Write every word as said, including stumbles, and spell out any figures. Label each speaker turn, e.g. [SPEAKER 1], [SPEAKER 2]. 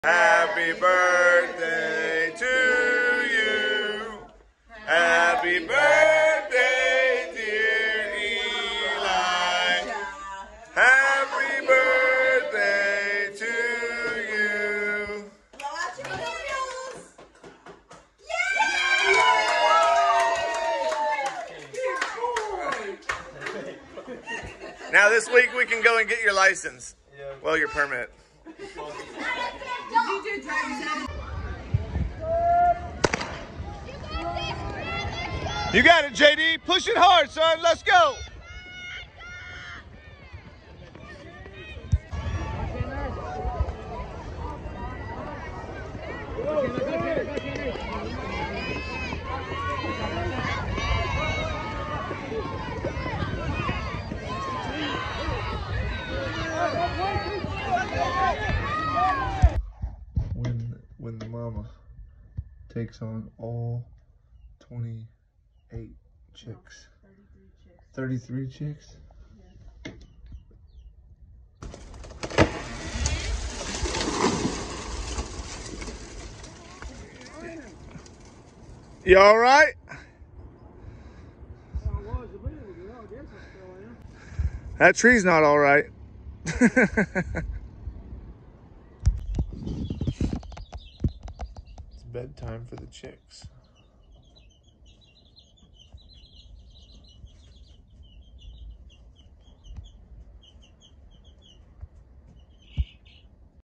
[SPEAKER 1] Happy birthday to you. Happy birthday, dear Eli. Happy birthday to you. Now this week we can go and get your license. Well, your permit. You got it, J D. Push it hard, son. Let's go. When when the mama takes on all twenty-eight chicks. thirty-three chicks? Yeah. You all right? That tree's not all right. It's bedtime for the chicks.